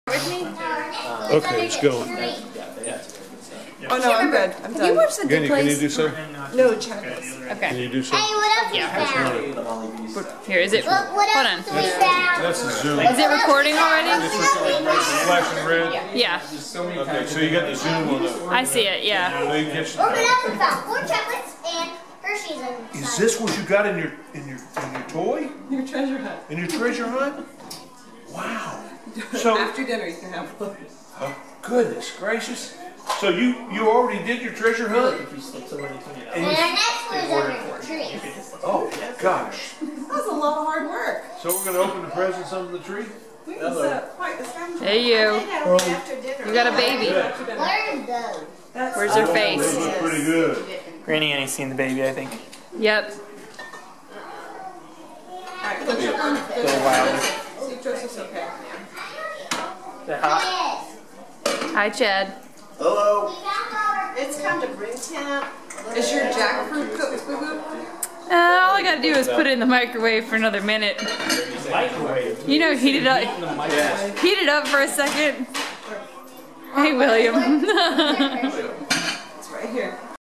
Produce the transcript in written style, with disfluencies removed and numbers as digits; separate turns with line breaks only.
With me?
Okay, it's going.
Oh no, I'm good. I'm done.
You watch The Good
Can you
Place?
do so?
No, Chad.
Can
Okay.
you do so?
Hey, what else we found?
Here, is it?
What
Hold
else
on.
do we found?
That's a zoom.
Is it recording already?
Flashing red?
Yeah.
Okay, so you got the zoom on that.
I see it, yeah.
So you catch
Look what else we found. 4 chocolates and Hershey's.
Is this what you got in your toy?
Your treasure hunt.
In your treasure hunt? Wow. So
After dinner, you can have one.
oh, goodness gracious. So you already did your treasure hunt?
And our next one is under the tree.
Oh gosh.
That was a lot of hard work.
So we're gonna open the presents under the tree?
We was quite the scoundrel.
Hey you.
After dinner.
You got a baby.
What are those?
Where's her
They
face?
look pretty good.
Granny Annie's seen the baby, I think.
Yep.
Alright, put your on the
Little wild.
See if Joseph's okay.
Yes.
Hi, Chad.
Hello.
It's time to bring temp. Is your jackfruit cooked, Boo Boo?
All I gotta do is put it in the microwave for another minute.
Microwave.
You know, heat it up. Heat it up for a second. Hey, William.
It's right here.